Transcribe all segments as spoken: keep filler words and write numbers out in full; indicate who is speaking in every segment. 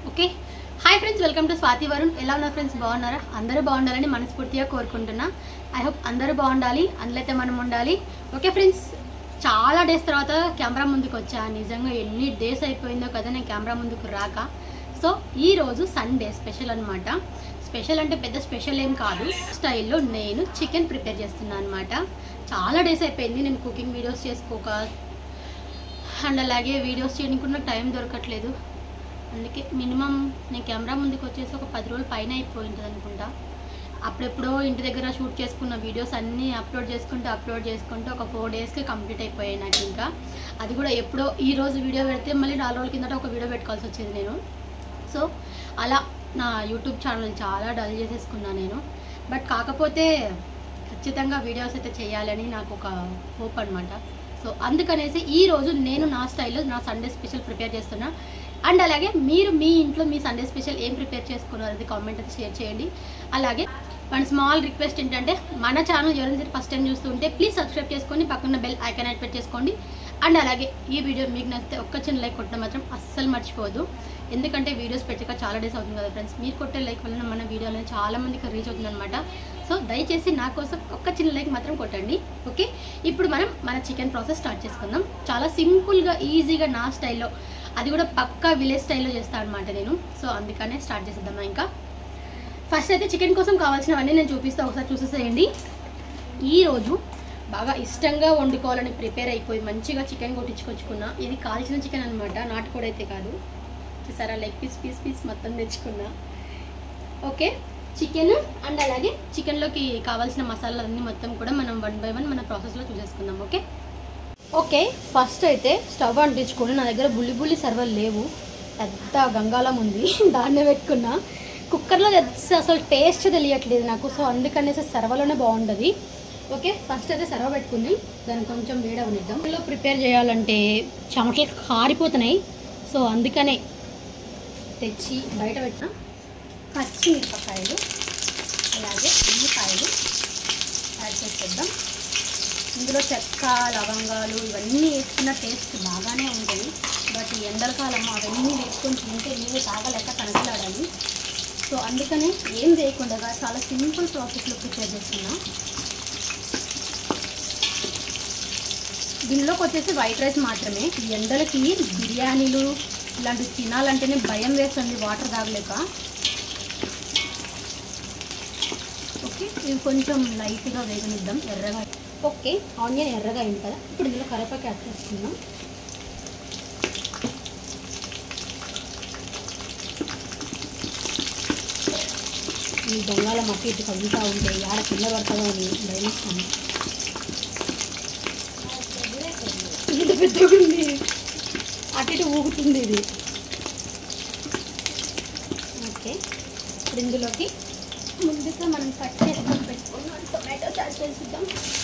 Speaker 1: Okay hi friends, welcome to Swathi Varun. ఎలా ఉన్నారు friends? బాగున్నారా? అందరూ బాగుండాలని మనస్ఫూర్తిగా కోరుకుంటున్నా. ఐ హోప్ అందరూ బాగుండాలి, అందులో అయితే మనం ఉండాలి. ఓకే ఫ్రెండ్స్, చాలా డేస్ తర్వాత కెమెరా ముందుకు వచ్చా. నిజంగా ఎన్ని డేస్ అయిపోయిందో కదా నేను కెమెరా ముందుకు రాక. సో ఈరోజు సండే స్పెషల్ అనమాట. స్పెషల్ అంటే పెద్ద స్పెషల్ ఏం కాదు, స్టైల్లో నేను చికెన్ ప్రిపేర్ చేస్తున్నాను అనమాట. చాలా డేస్ అయిపోయింది నేను కుకింగ్ వీడియోస్ చేసుకోక, అండ్ అలాగే వీడియోస్ చేయడానికి నాకు టైం దొరకట్లేదు. అందుకే మినిమం నేను కెమెరా ముందుకు వచ్చేసి ఒక పది రోజులు పైన అయిపోయి ఉంటుంది అనుకుంటా. అప్పుడెప్పుడో ఇంటి దగ్గర షూట్ చేసుకున్న వీడియోస్ అన్నీ అప్లోడ్ చేసుకుంటూ అప్లోడ్ చేసుకుంటూ ఒక ఫోర్ డేస్కి కంప్లీట్ అయిపోయాయి నాకు. ఇంకా అది కూడా ఎప్పుడో ఈరోజు వీడియో పెడితే మళ్ళీ నాలుగు రోజుల కిందట ఒక వీడియో పెట్టుకోవాల్సి వచ్చేది నేను. సో అలా నా యూట్యూబ్ ఛానల్ చాలా డల్ చేసేసుకున్నాను నేను. బట్ కాకపోతే ఖచ్చితంగా వీడియోస్ అయితే చేయాలని నాకు ఒక హోప్ అనమాట. సో అందుకనేసి ఈరోజు నేను నా స్టైల్లో నా సండే స్పెషల్ ప్రిపేర్ చేస్తున్నా. అండ్ అలాగే మీరు మీ ఇంట్లో మీ సండే స్పెషల్ ఏం ప్రిపేర్ చేసుకున్నారు అది కామెంట్ అయితే షేర్ చేయండి. అలాగే మన స్మాల్ రిక్వెస్ట్ ఏంటంటే, మన ఛానల్ ఎవరైనా ఫస్ట్ టైం చూస్తుంటే ప్లీజ్ సబ్స్క్రైబ్ చేసుకొని పక్కన బెల్ ఐకాన్ యాక్టివేట్ చేసుకోండి. అండ్ అలాగే ఈ వీడియో మీకు నచ్చితే ఒక్క చిన్న లైక్ కొట్టడం మాత్రం అస్సలు మర్చిపోవద్దు. ఎందుకంటే వీడియోస్ పెట్టాక చాలా డేస్ అవుతుంది కదా ఫ్రెండ్స్. మీరు కొట్టే లైక్ వలన మన వీడియో అనేది చాలా మందికి రీచ్ అవుతుంది అనమాట. సో దయచేసి నా కోసం ఒక్క చిన్న లైక్ మాత్రం కొట్టండి. ఓకే, ఇప్పుడు మనం మన చికెన్ ప్రాసెస్ స్టార్ట్ చేసుకుందాం. చాలా సింపుల్గా ఈజీగా నా స్టైల్లో, అది కూడా పక్కా విలేజ్ స్టైల్లో చేస్తాను అనమాట నేను. సో అందుకనే స్టార్ట్ చేసేద్దాం. ఇంకా ఫస్ట్ అయితే చికెన్ కోసం కావాల్సినవన్నీ నేను చూపిస్తా, ఒకసారి చూసేసేయండి. ఈరోజు బాగా ఇష్టంగా వండుకోవాలని ప్రిపేర్ అయిపోయి మంచిగా చికెన్ కొట్టించుకొచ్చుకున్నా. ఇది కాల్చిన చికెన్ అనమాట, నాటుకోడి అయితే కాదు. చూసారా, లెగ్ పీస్ పీస్ పీస్ మొత్తం తెచ్చుకున్నా. ఓకే, చికెన్ అండ్ అలాగే చికెన్లోకి కావాల్సిన మసాలాలన్నీ మొత్తం కూడా మనం వన్ బై వన్ మన ప్రాసెస్లో చూసేసుకుందాం. ఓకే ఓకే ఫస్ట్ అయితే స్టవ్ అంటించుకొని, నా దగ్గర బుల్లి బుల్లి సర్వలు లేవు, పెద్ద గంగాళం ఉంది, దాన్నే పెట్టుకున్నా. కుక్కర్లో అసలు టేస్ట్ తెలియట్లేదు నాకు. సో అందుకనేసి సర్వలోనే బాగుంటుంది. ఓకే, ఫస్ట్ అయితే సర్వ పెట్టుకుంది, దాన్ని కొంచెం వేడవనిద్దాం. ఇందులో ప్రిపేర్ చేయాలంటే చెమటలు కారిపోతున్నాయి. సో అందుకనే తెచ్చి బయట పెట్టిన పచ్చిమిరపకాయలు అలాగే ఉల్లిపాయలు యాడ్ చేసేద్దాం. ఇందులో చెక్క లవంగాలు ఇవన్నీ వేసుకున్న టేస్ట్ బాగానే ఉంటుంది. బట్ ఈ ఎండలకాలం అవన్నీ వేసుకొని తింటే నీళ్ళు తాగలేక కనకలాడాలి. సో అందుకనే ఏం చేయకుండా చాలా సింపుల్ ప్రాసెస్లో ప్రిపేర్ చేస్తున్నా. దీనిలోకి వచ్చేసి వైట్ రైస్ మాత్రమే. ఈ ఎండలకి బిర్యానీలు ఇలాంటివి తినాలంటేనే భయం వేస్తుంది వాటర్ తాగలేక. ఓకే, ఇవి కొంచెం లైట్గా వేగనిద్దాం ఎర్రగా. ఓకే, ఆనియన్ ఎర్రగా అయింది కదా, ఇప్పుడు ఇందులో కరివేపాకు యాడ్ చేసుకుందాం. ఈ దొంగల మట్టి ఇటు కదులుతూ ఉంటే ఆడ కింద పడుతుందో అని భయమిస్తాను. ఇంత పెద్దగా ఉంది, అటు ఇటు ఊగుతుంది ఇది. ఓకే, ఇప్పుడు ఇందులోకి ముందుగా మనం కట్ చేసుకొని పెట్టుకున్నాం టొమాటోస్ యాడ్ చేసిద్దాం.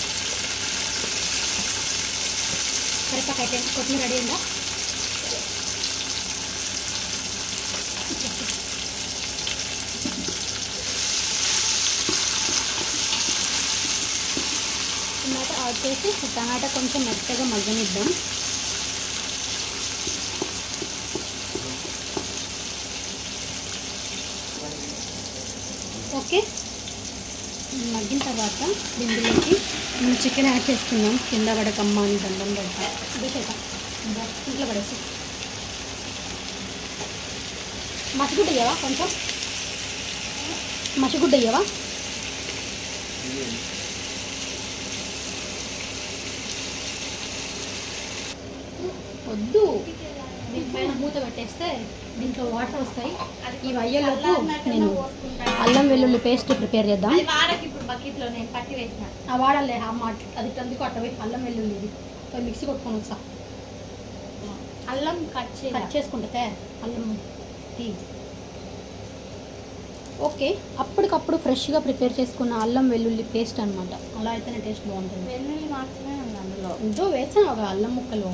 Speaker 1: కరివేపాకు అయితే కొత్తిమీర రెడీ ఉందా? టమాటా యాడ్ చేసి టమాటా కొంచెం మెత్తగా మగ్గనిద్దాం. ఓకే, మగ్గిన తర్వాత ఇందులోకి చికెన్ యాడ్ చేసుకున్నాం. కింద పడకమ్మ అని దండం పడతా ఇదేసేట ఇంట్లో పడేసి. మసిగుడ్డ అయ్యావా, కొంచెం మసిగుడ్డ అయ్యావా. వద్దు, దీనిపైన మూత పెట్టేస్తే దీంట్లో వాటర్ వస్తాయి. ఇవి అయ్యేలోపు నేను అల్లం వెల్లుల్లి పేస్ట్ ప్రిపేర్ చేద్దాం. ఆ వాడాలి ఆ మాట, అది అందుకు అట్ట పోయి అల్లం వెల్లుల్లి ఇది మిక్సీ కొట్టుకొని వస్తా. అల్లం కట్ చే కట్ చేసుకుంటే అల్లం టీ. ఓకే, అప్పటికప్పుడు ఫ్రెష్గా ప్రిపేర్ చేసుకున్న అల్లం వెల్లుల్లి పేస్ట్ అనమాట. అలా అయితేనే టేస్ట్ బాగుంటుంది. వెల్లుల్లి మాత్రమే ఉంది అందులో, ఇంట్లో వేసాను ఒక అల్లం ముక్కలు.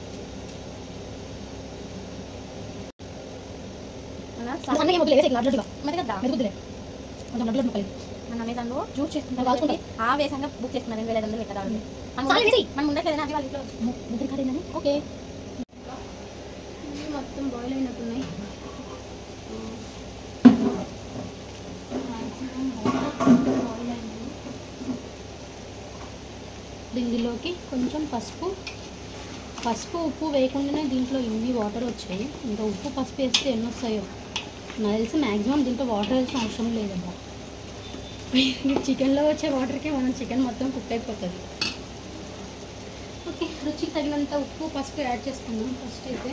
Speaker 2: అమెజాన్లో జ్యూస్ చేసుకుంటాం, ఆ వేసంగా బుక్ చేసుకున్నాను రెండు వేల ఐదు వందలు పెట్టాలి. మనం ఉండట్లేదని అది వాళ్ళ ఇంట్లో ముద్ర. ఓకే, మొత్తం బాయిల్ అయినట్టున్నాయి.
Speaker 1: కొంచెం పసుపు పసుపు ఉప్పు వేయకుండానే దీంట్లో ఇన్ని వాటర్ వచ్చాయి. ఇంకా ఉప్పు పసుపు వేస్తే ఎన్ని వస్తాయో నాకు తెలిసి మ్యాక్సిమం దీంట్లో వాటర్ వేసిన అవసరం లేదమ్మా. చికెన్లో వచ్చే వాటర్కే మనం చికెన్ మొత్తం కుక్ అయిపోతుంది. ఓకే, రుచికి తగినంత ఉప్పు పసుపు యాడ్ చేసుకుందాం ఫస్ట్ అయితే.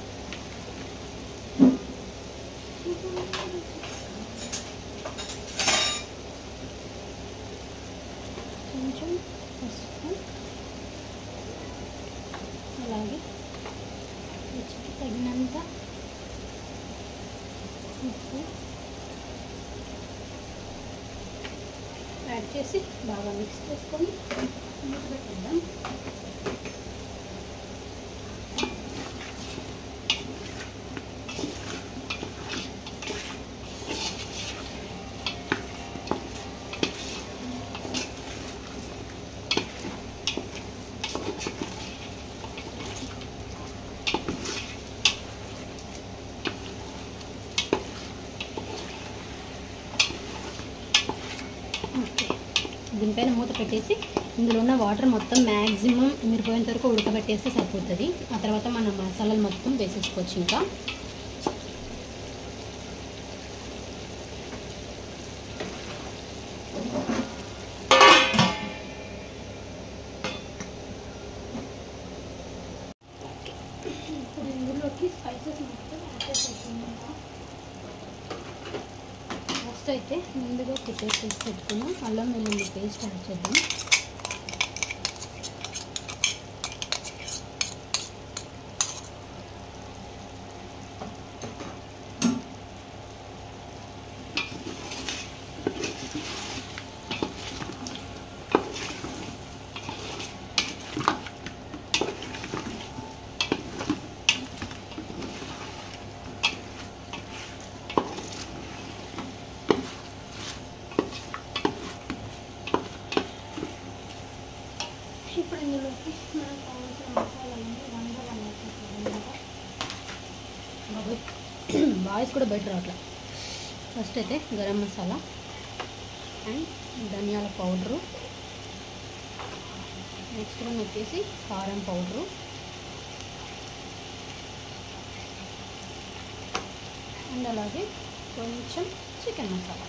Speaker 1: కొంచెం పసుపు, అలాగే రుచికి తగినంత ఉప్పు యాడ్ చేసి బాగా మిక్స్ చేసుకొని మూత పెట్టేద్దాం. దీనిపైన మూత పెట్టేసి ఇందులో ఉన్న వాటర్ మొత్తం మ్యాక్సిమం మిరిపోయేంత వరకు ఉడకబెట్టేస్తే సరిపోతుంది. ఆ తర్వాత మనం మసాలాలు మొత్తం వేసేసుకోవచ్చు. ఇంకా ఇప్పుడు ఇందులోకి స్పైసెస్ మొత్తం యాడ్ చేసేసుకున్నాం. ఫస్ట్ అయితే ముందుగా ప్రిపేర్ చేసి పెట్టుకున్నాం అల్లం వెల్లుల్లి పేస్ట్ యాడ్ చేద్దాం. ఇప్పుడు ఇందులోకి మనకు కావాల్సిన మసాలాలన్నీ వన్ బై వన్ వేసుకుంటాం. వాయిస్ కూడా బయట రావట్లా. ఫస్ట్ అయితే గరం మసాలా అండ్ ధనియాల పౌడరు, నెక్స్ట్ వన్ వచ్చేసి కారం పౌడరు, అండ్ అలాగే కొంచెం చికెన్ మసాలా.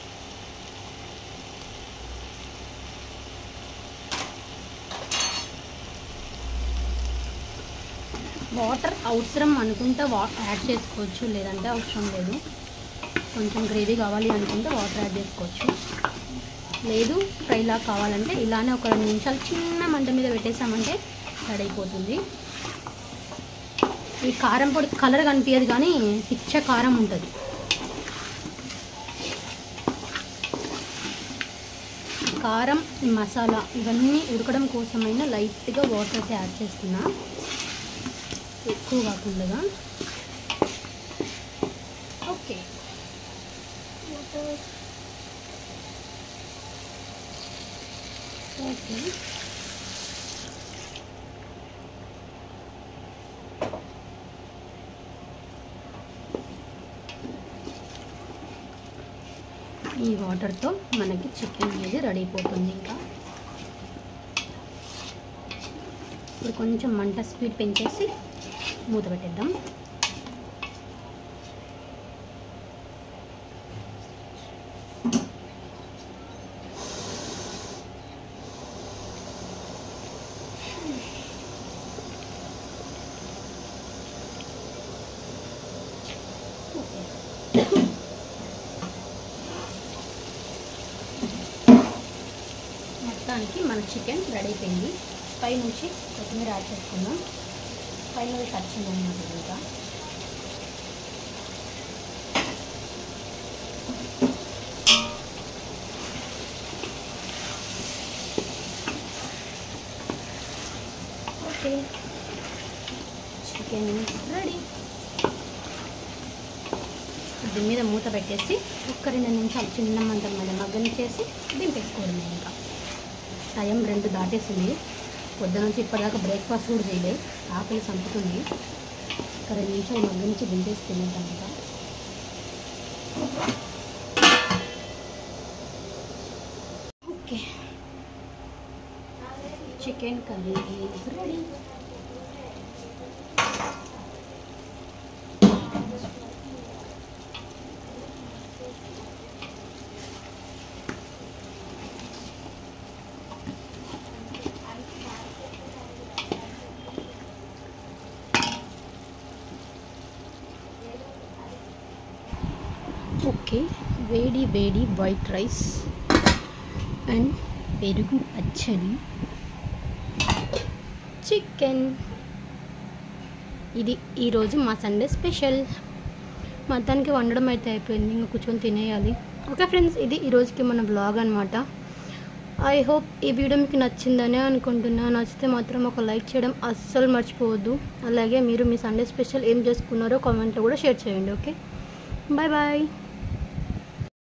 Speaker 1: వాటర్ అవసరం అనుకుంటే వా యాడ్ చేసుకోవచ్చు, లేదంటే అవసరం లేదు. కొంచెం గ్రేవీ కావాలి అనుకుంటే వాటర్ యాడ్ చేసుకోవచ్చు. లేదు ఫ్రైలా కావాలంటే ఇలానే ఒక రెండు నిమిషాలు చిన్న మంట మీద పెట్టేసామంటే రెడీ అయిపోతుంది. ఈ కారం పొడి కలర్ కనిపించదు కానీ పిచ్చ కారం ఉంటుంది. కారం మసాలా ఇవన్నీ ఉడకడం కోసమైనా లైట్గా వాటర్ అయితే యాడ్ చేస్తున్నా, ఎక్కువ కాకుండా. ఓకే, ఓకే ఈ వాటర్తో మనకి చికెన్ అనేది రెడీ అయిపోతుంది. ఇంకా ఇప్పుడు కొంచెం మంట స్పీడ్ పెంచేసి మూత పెట్టేద్దాం. మొత్తానికి మన చికెన్ రెడీ అయిపోయింది. పై నుంచి కొత్తిమీర యాడ్ చేసుకుందాం. పైన పచ్చింది అన్నమాట. ఇంకా ఓకే, చికెన్ రెడీ. దీని మీద మూత పెట్టేసి ఒక్క రెండు నిమిషాలు చిన్న మంట మీద మగ్గనిచ్చేసి దింపేసుకోవడమే. ఇంకా టైం రెండు దాటేసింది. పొద్దున నుంచి ఇప్పటిదాకా బ్రేక్ఫాస్ట్ కూడా చేయలేదు, ఆకలి చంపుతుంది. ఒక రెండు నిమిషాలు మగ్గనిచ్చి దింపేసి తినేద్దాం. ఇంకా okay, chicken curry is ready. Okay, వేడి వేడి వైట్ రైస్ అండ్ పెరుగు పచ్చడి, చికెన్. ఇది ఈరోజు మా సండే స్పెషల్. మొత్తానికి వండడం అయితే అయిపోయింది, ఇంకా కూర్చొని తినేయాలి. ఓకే ఫ్రెండ్స్, ఇది ఈరోజుకి మన బ్లాగ్ అనమాట. ఐ హోప్ ఈ వీడియో మీకు నచ్చిందనే అనుకుంటున్నా. నచ్చితే మాత్రం ఒక లైక్ చేయడం అస్సలు మర్చిపోవద్దు. అలాగే మీరు మీ సండే స్పెషల్ ఏం చేసుకున్నారో కామెంట్లో కూడా షేర్ చేయండి. Okay, bye bye.